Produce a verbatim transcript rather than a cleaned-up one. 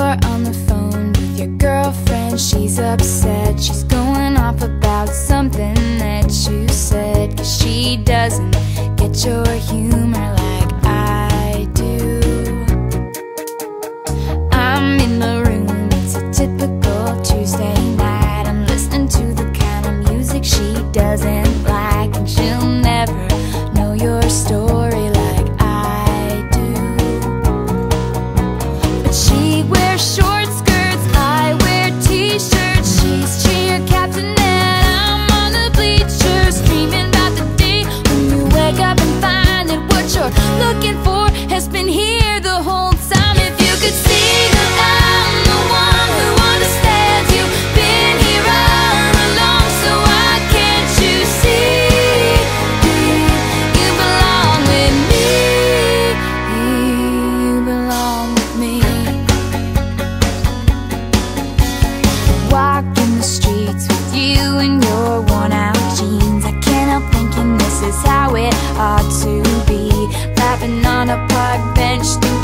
You're on the phone with your girlfriend. She's upset, she's going off about something that you said, 'cause she doesn't get your humor like I do. I'm in the room, it's a typical Tuesday night. I'm listening to the kind of music she doesn't like, and she'll never know your story like I do. But she wears short skirts, I wear t-shirts. She's cheer captain and I'm on the bleachers, dreaming about the day when you wake up and find that what you're looking for has been here the whole time. If you could see that I'm the one who understands, you've been here all along, so why can't you see you belong with me? You belong with me. Walking the streets with you in your worn out jeans, I can't help thinking this is how it ought to be. Laughing on a park bench,